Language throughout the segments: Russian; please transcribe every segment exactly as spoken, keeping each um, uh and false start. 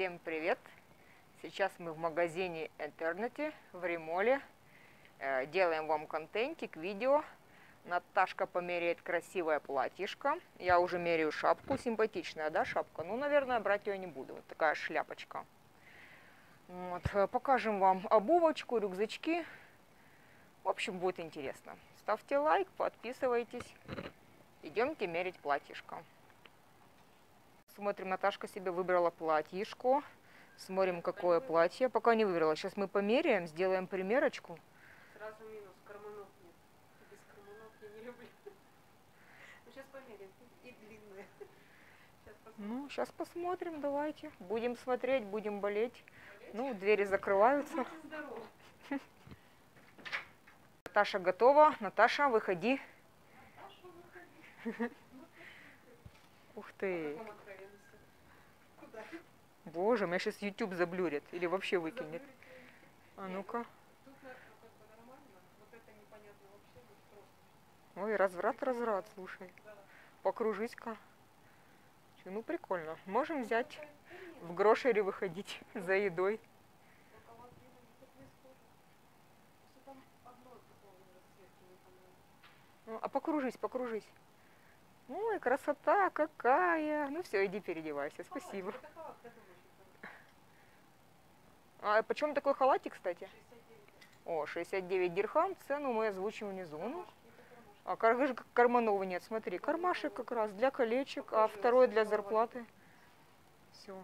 Всем привет! Сейчас мы в магазине Eternity в Ремоле. Э, делаем вам контентик, видео. Наташка померяет красивое платьишко. Я уже меряю шапку. Симпатичная, да, шапка? Ну, наверное, брать ее не буду. Вот такая шляпочка. Вот. Покажем вам обувочку, рюкзачки. В общем, будет интересно. Ставьте лайк, подписывайтесь. Идемте мерить платьишко. Смотрим, Наташка себе выбрала платьишко. Смотрим, какое платье. Пока не выбрала. Сейчас мы померяем, сделаем примерочку. Сразу минус. Карманов нет. Без карманов я не люблю. Ну, сейчас померяем. И длинные. Сейчас посмотрим. Ну, сейчас посмотрим, давайте. Будем смотреть, будем болеть. болеть? Ну, двери закрываются. Будьте здоровы. Наташа готова. Наташа, выходи. Наташа, выходи. Ух ты. Куда? Боже, меня сейчас YouTube заблюрит. Или вообще выкинет. А ну-ка. Тут нормально. Вот это непонятно вообще. Просто. Ой, разврат, разврат, слушай. Да. Покружись-ка. Ну, прикольно. Можем взять в грошере выходить за едой. Ну, а покружись, покружись. Ой, красота какая. Ну все, иди переодевайся. Спасибо. А почем такой халатик, кстати? О, шестьдесят девять дирхам. Цену мы озвучим внизу. Ну, а кар карманова нет, смотри. Кармашек как раз для колечек, а второй для зарплаты. Все.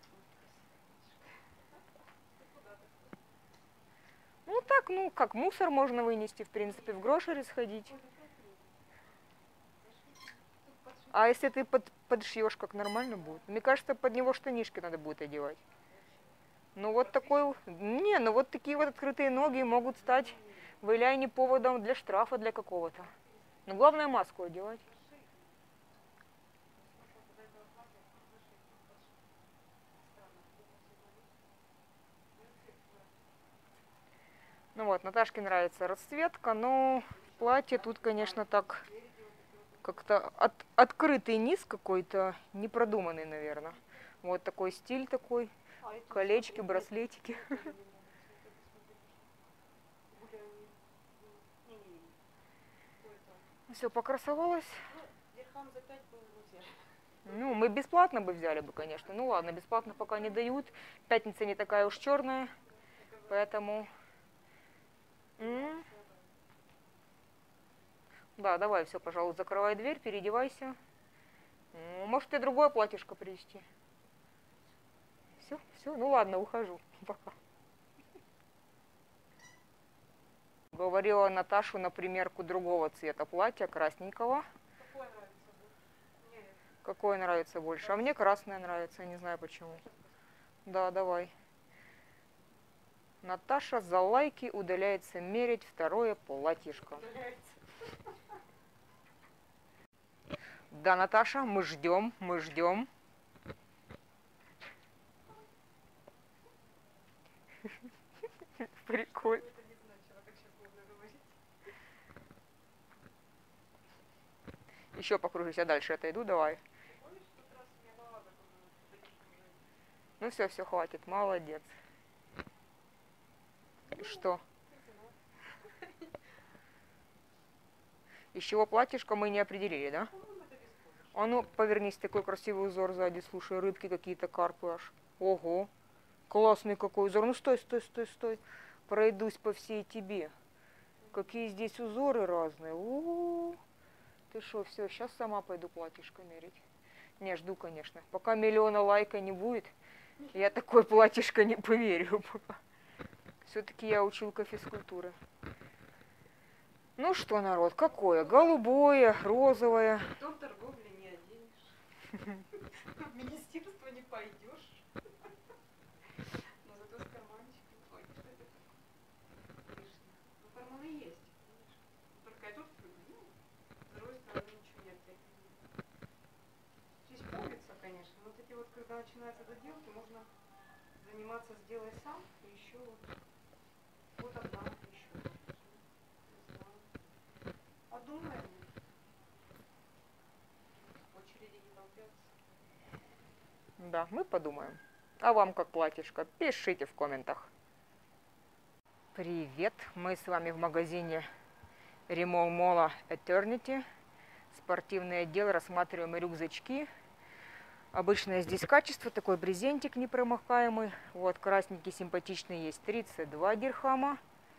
Ну так, ну как мусор можно вынести, в принципе, в грошере сходить. А если ты под, подшьешь, как нормально будет? Мне кажется, под него штанишки надо будет одевать. Ну вот такой, не, ну вот такие вот открытые ноги могут стать в Иляйне поводом для штрафа для какого-то. Но главное маску одевать. Ну вот, Наташке нравится расцветка, но платье тут, конечно, так как-то от, открытый низ какой-то, непродуманный, наверное. Вот такой стиль такой, колечки, браслетики. Все, покрасовалась. Ну, мы бесплатно бы взяли бы, конечно. Ну ладно, бесплатно пока не дают. Пятница не такая уж черная, поэтому... М-м. Да, давай, все, пожалуйста, закрывай дверь, переодевайся. Может, тебе другое платьишко привезти? Все, все, ну ладно, ухожу. Пока. Говорила Наташу на примерку другого цвета платья, красненького. Какое нравится больше? Нет. Какое нравится больше? А мне красное нравится, не знаю почему. Да, давай. Наташа за лайки удаляется мерить второе платьишко. Да, Наташа, мы ждем, мы ждем. Прикольно. Еще покружусь, я дальше отойду, давай. Ну все, все, хватит, молодец. И что? Из чего платьишко мы не определили, да? А ну, повернись, такой красивый узор сзади, слушай, рыбки какие-то, карпы аж. Ого, классный какой узор. Ну стой, стой, стой, стой. Пройдусь по всей тебе. Какие здесь узоры разные. У-у-у. Ты что, все, сейчас сама пойду платьишко мерить. Не, жду, конечно. Пока миллиона лайка не будет, я такое платьишко не поверю пока. Все-таки я училка физкультуры. Ну что, народ, какое? Голубое, розовое. Дом торговли не оденешь. В министерство не пойдешь. Но зато с карманчиком. Ой, что это такое? Ну, карманы есть. Только я тут, ну, с другой стороны ничего нет. Здесь пуговица, конечно. Вот эти вот, когда начинаются доделки, можно заниматься сделай сам. И еще вот, вот одна еще. А думаем, в очереди не толпятся. Да, мы подумаем. А вам как платьишко? Пишите в комментах. Привет! Мы с вами в магазине Ремол Мола Eternity. Спортивный отдел. Рассматриваем рюкзачки. Обычное здесь качество. Такой брезентик непромокаемый. Вот красненький, симпатичный есть. тридцать два дирхама.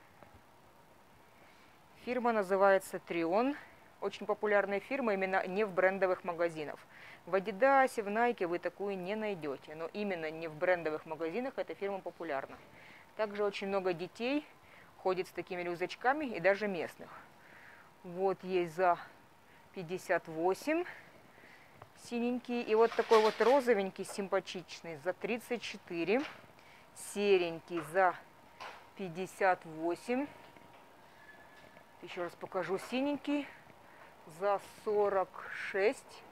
Фирма называется Трион. Очень популярная фирма, именно не в брендовых магазинах. В Адидасе, в Найке вы такую не найдете. Но именно не в брендовых магазинах эта фирма популярна. Также очень много детей ходит с такими рюкзачками, и даже местных. Вот есть за пятьдесят восемь синенький. И вот такой вот розовенький, симпатичный за тридцать четыре. Серенький за пятьдесят восемь. Еще раз покажу синенький за сорок шесть.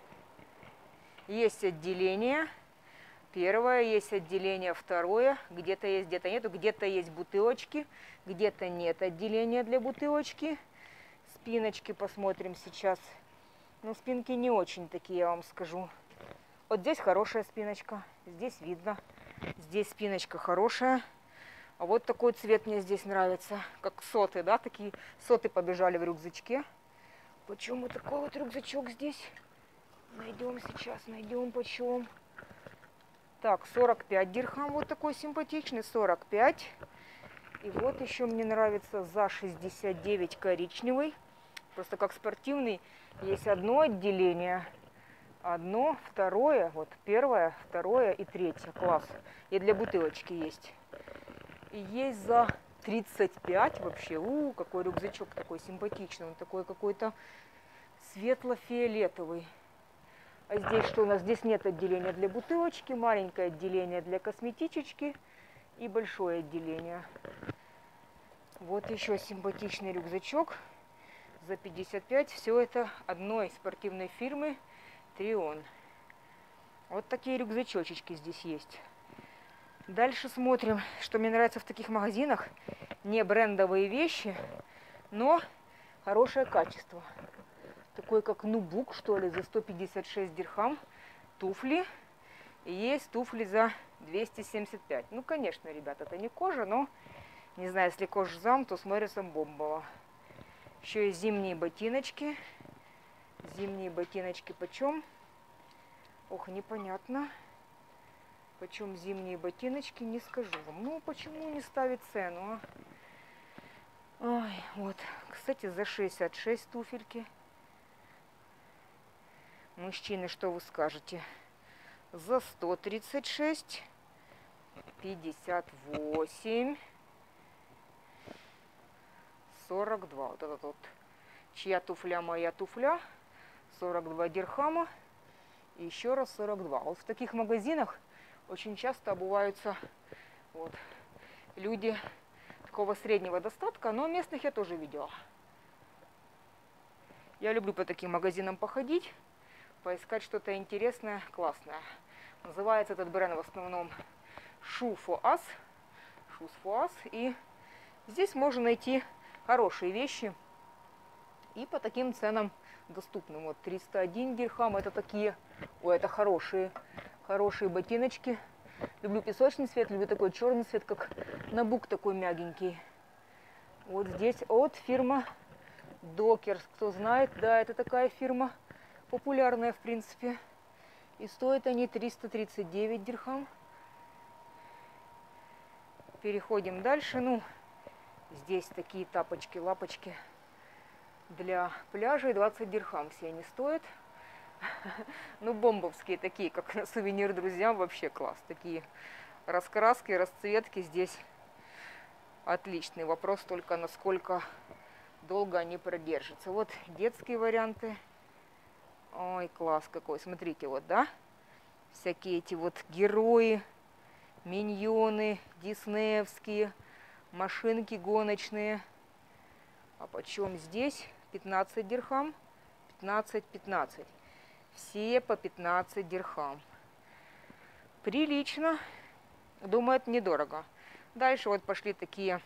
Есть отделение. Первое, есть отделение, второе. Где-то есть, где-то нету. Где-то есть бутылочки, где-то нет отделения для бутылочки. Спиночки посмотрим сейчас. Ну, спинки не очень такие, я вам скажу. Вот здесь хорошая спиночка. Здесь видно. Здесь спиночка хорошая. А вот такой цвет мне здесь нравится. Как соты, да? Такие соты побежали в рюкзачке. Почем вот такой вот рюкзачок здесь? Найдем сейчас, найдем почем. Так, сорок пять дирхам. Вот такой симпатичный. сорок пять. И вот еще мне нравится за шестьдесят девять коричневый. Просто как спортивный. Есть одно отделение. Одно, второе. Вот первое, второе и третье. Класс. И для бутылочки есть. И есть за тридцать пять вообще. У, какой рюкзачок такой симпатичный. Он такой какой-то светло-фиолетовый. А здесь что у нас? Здесь нет отделения для бутылочки. Маленькое отделение для косметичечки. И большое отделение. Вот еще симпатичный рюкзачок. За пятьдесят пять. Все это одной спортивной фирмы Трион. Вот такие рюкзачочки здесь есть. Дальше смотрим, что мне нравится в таких магазинах. Не брендовые вещи, но хорошее качество. Такой как нубук, что ли, за сто пятьдесят шесть дирхам. Туфли. И есть туфли за двести семьдесят пять. Ну, конечно, ребята, это не кожа, но не знаю, если кожзам, то смотрится бомбово. Еще есть зимние ботиночки. Зимние ботиночки почем? Ох, непонятно. Почем зимние ботиночки, не скажу вам. Ну, почему не ставить цену, а? Ой, вот. Кстати, за шестьдесят шесть туфельки. Мужчины, что вы скажете? За сто тридцать шесть. пятьдесят восемь. сорок два. Вот этот вот. Чья туфля, моя туфля. сорок два дирхама. И еще раз сорок два. Вот в таких магазинах очень часто обуваются вот, люди такого среднего достатка, но местных я тоже видела. Я люблю по таким магазинам походить, поискать что-то интересное, классное. Называется этот бренд в основном Shoe for Us. Shoes for Us. И здесь можно найти хорошие вещи и по таким ценам доступным. Вот триста один дирхам, это такие, ой, это хорошие. Хорошие ботиночки. Люблю песочный цвет, люблю такой черный цвет, как набук такой мягенький. Вот здесь от фирма Dockers. Кто знает, да, это такая фирма популярная, в принципе. И стоят они триста тридцать девять дирхам. Переходим дальше. Ну, здесь такие тапочки, лапочки для пляжа. двадцать дирхам все они стоят. Ну, бомбовские такие, как на сувенир друзьям, вообще класс. Такие раскраски, расцветки здесь отличный. Вопрос только, насколько долго они продержатся. Вот детские варианты. Ой, класс какой. Смотрите, вот, да? Всякие эти вот герои, миньоны, диснеевские, машинки гоночные. А почем здесь? пятнадцать дирхам. пятнадцать пятнадцать. Все по пятнадцать дирхам. Прилично. Думаю, это недорого. Дальше вот пошли такие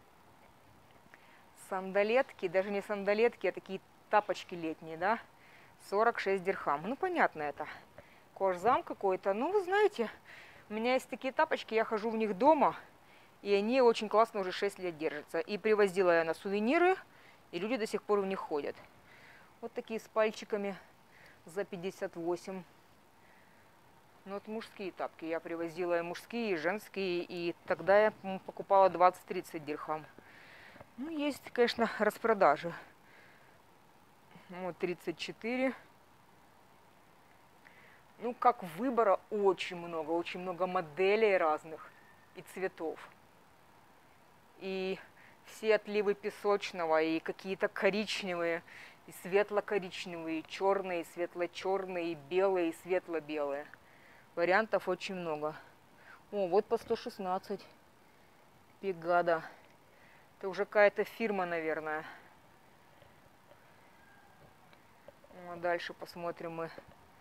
сандалетки. Даже не сандалетки, а такие тапочки летние, да? сорок шесть дирхам. Ну, понятно это. Кожзам какой-то. Ну, вы знаете, У меня есть такие тапочки, я хожу в них дома, и они очень классно уже шесть лет держатся. И привозила я на сувениры, и люди до сих пор в них ходят. Вот такие с пальчиками за пятьдесят восемь. Ну вот мужские тапки. Я привозила и мужские, и женские, и тогда я покупала двадцать-тридцать дирхам. Ну, есть, конечно, распродажи. Вот тридцать четыре. Ну, как выбора очень много, очень много моделей разных и цветов. И все отливы песочного, и какие-то коричневые, и светло-коричневые, и черные, и светло-черные, и белые, и светло-белые. Вариантов очень много. О, вот по сто шестнадцать. Пегада. Это уже какая-то фирма, наверное. А дальше посмотрим мы.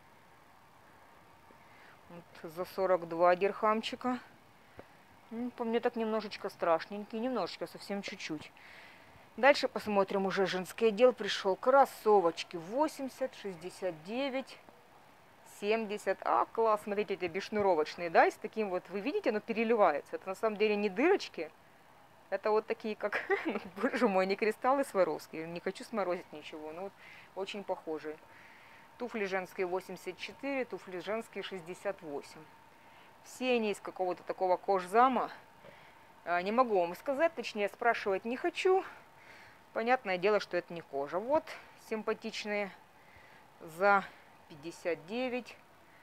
Вот за сорок два дирхамчика. Ну, по мне так немножечко страшненький, немножечко, совсем чуть-чуть. Дальше посмотрим, уже женский отдел пришел. Кроссовочки восемьдесят, шестьдесят девять, семьдесят. А, класс, смотрите, эти бесшнуровочные, да, и с таким вот, вы видите, оно переливается. Это на самом деле не дырочки, это вот такие, как, ну, боже мой, не кристаллы Сваровски. Не хочу сморозить ничего, но вот очень похожие. Туфли женские восемьдесят четыре, туфли женские шестьдесят восемь. Все они из какого-то такого кожзама. Не могу вам сказать, точнее спрашивать не хочу. Понятное дело, что это не кожа. Вот симпатичные за пятьдесят девять,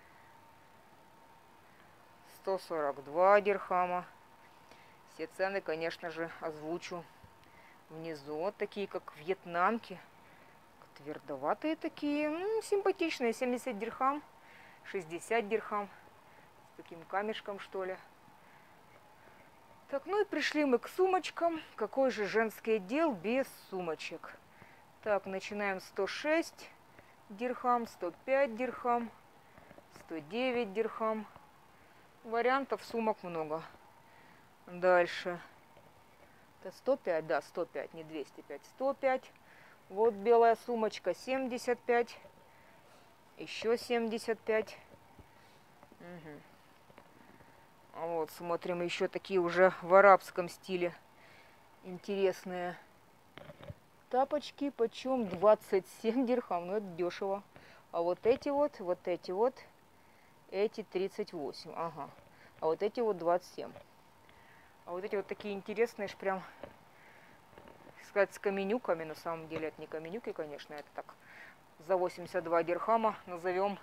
сто сорок два дирхама. Все цены, конечно же, озвучу внизу. Вот такие, как вьетнамки. Твердоватые такие, ну, симпатичные. семьдесят дирхам, шестьдесят дирхам. С таким камешком, что ли. Так, ну и пришли мы к сумочкам. Какой же женский отдел без сумочек? Так, начинаем сто шесть дирхам, сто пять дирхам, сто девять дирхам. Вариантов сумок много. Дальше. Это сто пять, да, сто пять, не двести пять, сто пять. Вот белая сумочка семьдесят пять, еще семьдесят пять. Угу. А вот смотрим еще такие уже в арабском стиле интересные тапочки. Почем? двадцать семь дирхам, ну это дешево. А вот эти вот, вот эти вот, эти тридцать восемь, ага. А вот эти вот двадцать семь. А вот эти вот такие интересные, аж прям сказать, с каменюками, на самом деле это не каменюки, конечно, это так, за восемьдесят два дирхама назовем,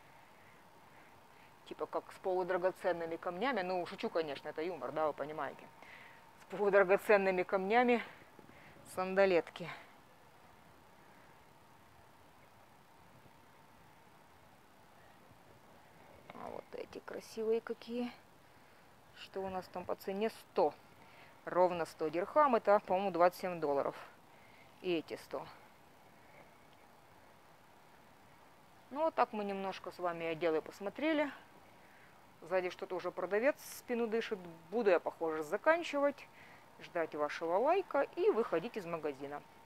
типа как с полудрагоценными камнями, ну, шучу, конечно, это юмор, да, вы понимаете, с полудрагоценными камнями сандалетки. А вот эти красивые какие, что у нас там по цене? сто. Ровно сто дирхам, это, по-моему, двадцать семь долларов. И эти сто. Ну, вот так мы немножко с вами отделы посмотрели. Сзади что-то уже продавец спину дышит. Буду я, похоже, заканчивать. Ждать вашего лайка и выходить из магазина.